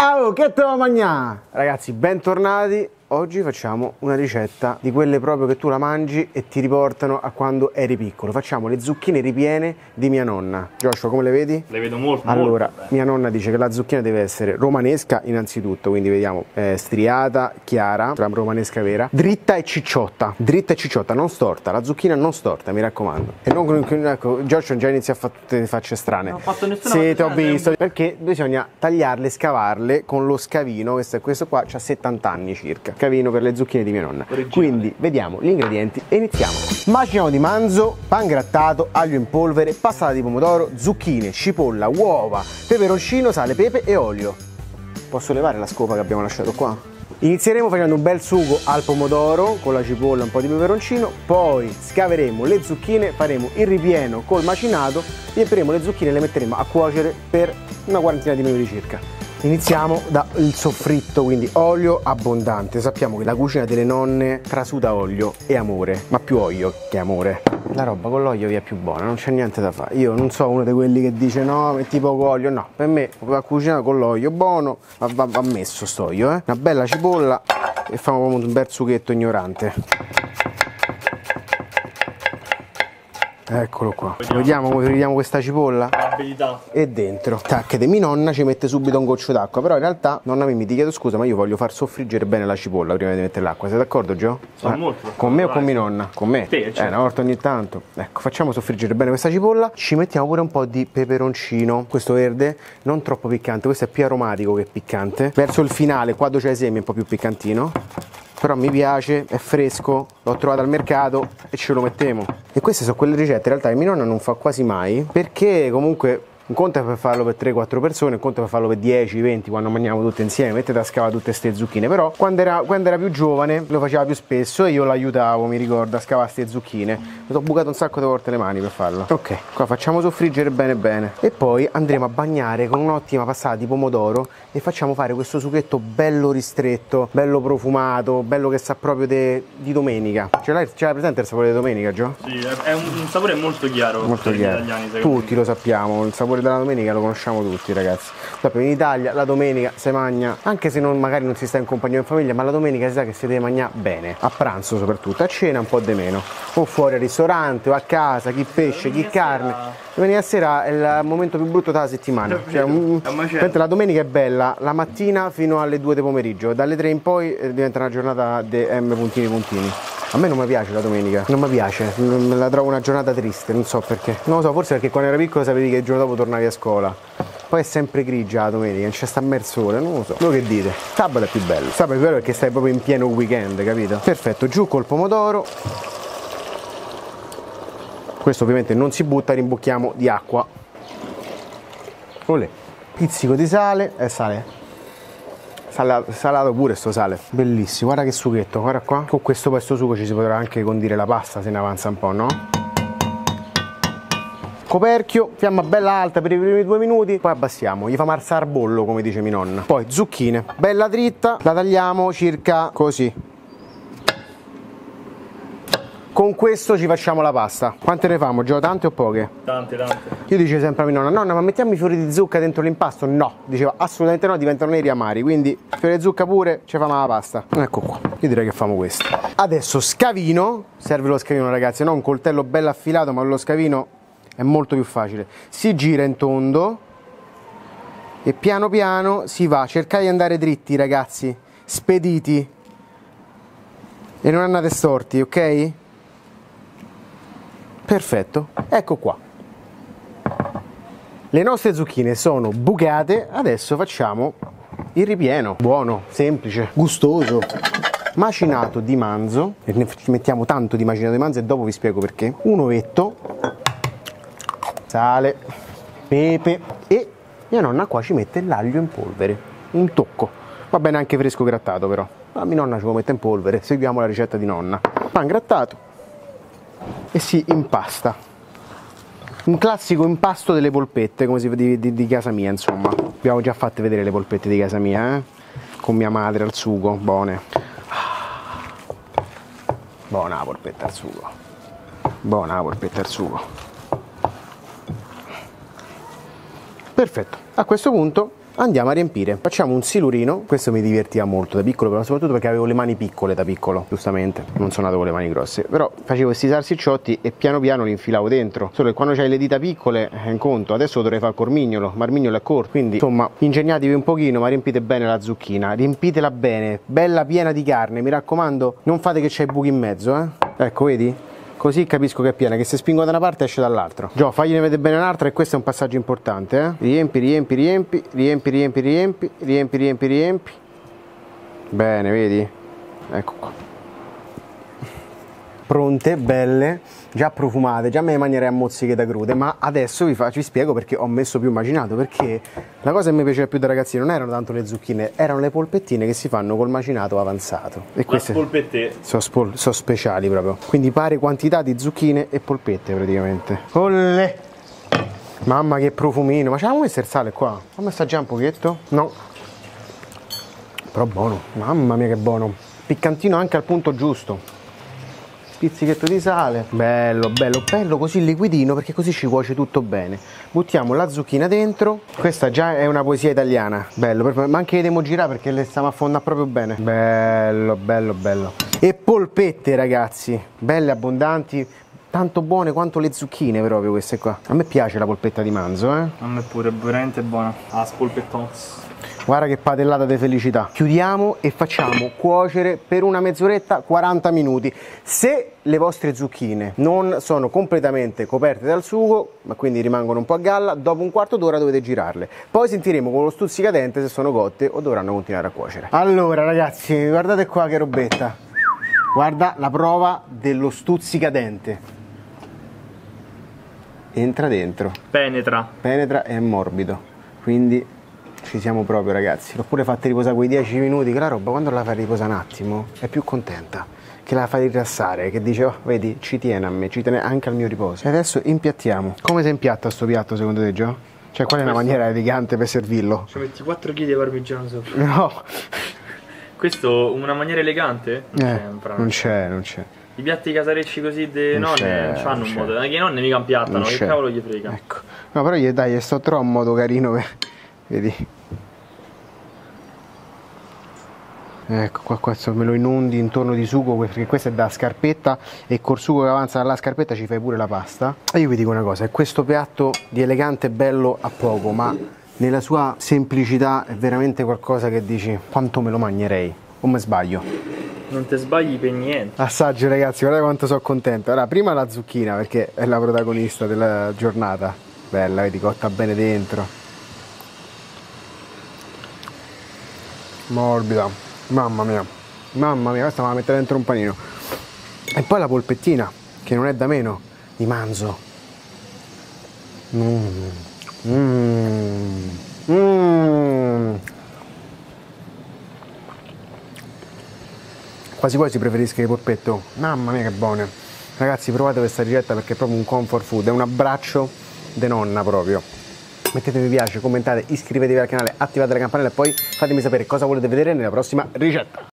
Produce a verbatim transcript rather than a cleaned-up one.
Ah, oh, che te lo mangiare? Ragazzi, bentornati. Oggi facciamo una ricetta di quelle proprio che tu la mangi e ti riportano a quando eri piccolo. Facciamo le zucchine ripiene di mia nonna. Joshua, come le vedi? Le vedo molto, allora, molto mia nonna dice che la zucchina deve essere romanesca innanzitutto, quindi vediamo eh, striata, chiara, la romanesca vera, dritta e cicciotta. Dritta e cicciotta, non storta, la zucchina non storta, mi raccomando. E non, ecco, Joshua già inizia a fare tutte le facce strane. Non ho fatto nessuna Sì, ti ho visto. Un... Perché bisogna tagliarle, scavarle con lo scavino. Questo, questo qua ha settanta anni circa. Scavino per le zucchine di mia nonna. Originale. Quindi vediamo gli ingredienti e iniziamo. Macinato di manzo, pan grattato, aglio in polvere, passata di pomodoro, zucchine, cipolla, uova, peperoncino, sale, pepe e olio. Posso levare la scopa che abbiamo lasciato qua? Inizieremo facendo un bel sugo al pomodoro con la cipolla e un po' di peperoncino, poi scaveremo le zucchine, faremo il ripieno col macinato, riempiremo le zucchine e le metteremo a cuocere per una quarantina di minuti circa. Iniziamo dal soffritto, quindi olio abbondante. Sappiamo che la cucina delle nonne trasuda olio e amore, ma più olio che amore. La roba con l'olio vi è più buona, non c'è niente da fare. Io non so uno di quelli che dice no, metti poco olio, no. Per me la cucina con l'olio buono va, va, va messo sto olio, eh. Una bella cipolla e facciamo un bel sughetto ignorante. Eccolo qua. Vediamo, vediamo come vediamo questa cipolla. Abilità. E dentro. Taccate, mia nonna ci mette subito un goccio d'acqua, però in realtà nonna Mimmi ti chiedo scusa, ma io voglio far soffriggere bene la cipolla prima di mettere l'acqua. Sei d'accordo, Gio? Sono eh? molto. Con me o con mia nonna? Con me. Sì, certo. Eh, una volta ogni tanto. Ecco, facciamo soffriggere bene questa cipolla. Ci mettiamo pure un po' di peperoncino. Questo verde, non troppo piccante, questo è più aromatico che piccante. Verso il finale, quando c'è i semi, è un po' più piccantino. Però mi piace, è fresco, l'ho trovato al mercato e ce lo mettiamo. E queste sono quelle ricette in realtà che mia nonna non fa quasi mai, perché comunque un conto è per farlo per tre quattro persone, un conto è per farlo per dieci venti quando mangiamo tutte insieme, mettete a scavare tutte ste zucchine. Però quando era, quando era più giovane lo faceva più spesso e io l'aiutavo, mi ricordo, a scavare ste zucchine. Mi sono bucato un sacco di volte le mani per farlo. Ok, qua facciamo soffriggere bene bene e poi andremo a bagnare con un'ottima passata di pomodoro e facciamo fare questo sughetto bello ristretto, bello profumato, bello che sa proprio de, di domenica. Ce l'hai presente il sapore di domenica, Gio? Sì, è un, un sapore molto chiaro. Molto per chiaro. Gli italiani, Tutti me. lo sappiamo, il sapore della domenica lo conosciamo tutti, ragazzi. In Italia la domenica si mangia, anche se non, magari non si sta in compagnia in famiglia, ma la domenica si sa che si deve mangiare bene, a pranzo soprattutto, a cena un po' di meno, o fuori al ristorante o a casa, chi pesce, chi carne. Domenica sera è il momento più brutto della settimana, cioè, un, la domenica è bella, la mattina fino alle due del pomeriggio, dalle tre in poi diventa una giornata di M puntini puntini. A me non mi piace la domenica, non mi piace, la trovo una giornata triste, non so perché. Non lo so, forse perché quando ero piccolo sapevi che il giorno dopo tornavi a scuola. Poi è sempre grigia la domenica, non c'è sta mer sole, non lo so. Voi che dite? Sabato è più bello. Sabato è bello perché stai proprio in pieno weekend, capito? Perfetto, giù col pomodoro. Questo ovviamente non si butta, rimbocchiamo di acqua. Olè. Pizzico di sale e sale. Salato, salato pure sto sale, bellissimo, guarda che sughetto, guarda qua. Con questo questo sugo ci si potrà anche condire la pasta se ne avanza un po', no? Coperchio, fiamma bella alta per i primi due minuti, poi abbassiamo, gli fa marzare bollo come dice mia nonna. Poi zucchine, bella dritta, la tagliamo circa così. Con questo ci facciamo la pasta. Quante ne famo, Gio? Tante o poche? Tante, tante. Io dicevo sempre a mia nonna, nonna ma mettiamo i fiori di zucca dentro l'impasto? No, diceva assolutamente no, diventano neri amari, quindi fiori di zucca pure, ci famo la pasta. Ecco qua, io direi che famo questo. Adesso scavino, serve lo scavino ragazzi, non un coltello bello affilato, ma lo scavino è molto più facile. Si gira in tondo e piano piano si va, cercate di andare dritti ragazzi, spediti e non andate storti, ok? Perfetto, ecco qua. Le nostre zucchine sono bucate, adesso facciamo il ripieno. Buono, semplice, gustoso. Macinato di manzo, e ne mettiamo tanto di macinato di manzo e dopo vi spiego perché. Un ovetto, sale, pepe e mia nonna qua ci mette l'aglio in polvere, un tocco. Va bene anche fresco grattato però. Ma mia nonna ce lo mette in polvere, seguiamo la ricetta di nonna. Pan grattato. E si impasta, un classico impasto delle polpette come si vede di, di, di casa mia, insomma. Abbiamo già fatte vedere le polpette di casa mia, eh? Con mia madre al sugo, buone. Buona la polpetta al sugo, buona la polpetta al sugo. Perfetto, a questo punto andiamo a riempire. Facciamo un silurino, questo mi divertiva molto da piccolo, però soprattutto perché avevo le mani piccole da piccolo, giustamente, non sono nato con le mani grosse, però facevo questi salsicciotti e piano piano li infilavo dentro, solo che quando c'hai le dita piccole è un conto, adesso dovrei fare il cormignolo, ma il mignolo è corto, quindi insomma ingegnatevi un pochino, ma riempite bene la zucchina, riempitela bene, bella piena di carne, mi raccomando, non fate che c'è i buchi in mezzo, eh? Ecco, vedi? Così capisco che è piena, che se spingo da una parte esce dall'altra. Gio, fagliene vedere bene un'altra e questo è un passaggio importante, eh? Riempi, riempi, riempi, riempi, riempi, riempi, riempi, riempi, riempi. Bene, vedi? Ecco qua. Pronte, belle, già profumate, già me le mangerei a mozziche da crude, ma adesso vi, faccio, vi spiego perché ho messo più macinato, perché la cosa che mi piaceva più da ragazzino non erano tanto le zucchine, erano le polpettine che si fanno col macinato avanzato. E queste sono, spol- sono speciali proprio, quindi pari quantità di zucchine e polpette praticamente. Olle! Mamma che profumino, ma c'è messo il sale qua? Fammi assaggiare un pochetto? No. Però buono, mamma mia che buono, piccantino anche al punto giusto. Pizzichetto di sale, bello, bello, bello così liquidino perché così ci cuoce tutto bene. Buttiamo la zucchina dentro, questa già è una poesia italiana, bello, ma anche le devo girare perché le stiamo a fondare proprio bene. Bello, bello, bello. E polpette ragazzi, belle abbondanti, tanto buone quanto le zucchine proprio queste qua. A me piace la polpetta di manzo, eh. A me pure, è veramente buona. Ah, spolpettons. Guarda che padellata di felicità. Chiudiamo e facciamo cuocere per una mezz'oretta, quaranta minuti. Se le vostre zucchine non sono completamente coperte dal sugo, ma quindi rimangono un po' a galla, dopo un quarto d'ora dovete girarle. Poi sentiremo con lo stuzzicadente se sono cotte o dovranno continuare a cuocere. Allora ragazzi, guardate qua che robetta. Guarda la prova dello stuzzicadente. Entra dentro. Penetra. Penetra e è morbido. Quindi ci siamo proprio ragazzi. L'ho pure fatta riposare quei dieci minuti, che la roba quando la fai riposare un attimo è più contenta, che la fai rilassare, che dice oh vedi ci tiene a me, ci tiene anche al mio riposo. E adesso impiattiamo. Come si impiatta sto piatto secondo te Gio? Cioè qual è una maniera elegante per servirlo? Ci metti quattro chili di parmigiano sopra. No. Questo una maniera elegante? Non eh, c'è, non c'è, non c'è. I piatti casarecci così dei nonne non hanno un modo, anche i nonni mica impiattano, che cavolo gli frega. Ecco. No però gli dai, sto trovando un modo carino per... Vedi? Ecco qua, qua me lo inundi intorno di sugo perché questa è da scarpetta e col sugo che avanza dalla scarpetta ci fai pure la pasta. E io vi dico una cosa, è questo piatto di elegante e bello a poco, ma nella sua semplicità è veramente qualcosa che dici quanto me lo mangerei, o me sbaglio? Non ti sbagli per niente. Assaggio ragazzi, guardate quanto sono contento. Allora, prima la zucchina perché è la protagonista della giornata, bella, vedi, cotta bene dentro. Morbida, mamma mia, mamma mia, questa me la mettere dentro un panino. E poi la polpettina, che non è da meno, di manzo. Mmm, mmm, mmm. Quasi quasi preferisco il polpetto, mamma mia che buone. Ragazzi provate questa ricetta perché è proprio un comfort food, è un abbraccio de nonna proprio. Mettete mi piace, commentate, iscrivetevi al canale, attivate la campanella e poi fatemi sapere cosa volete vedere nella prossima ricetta.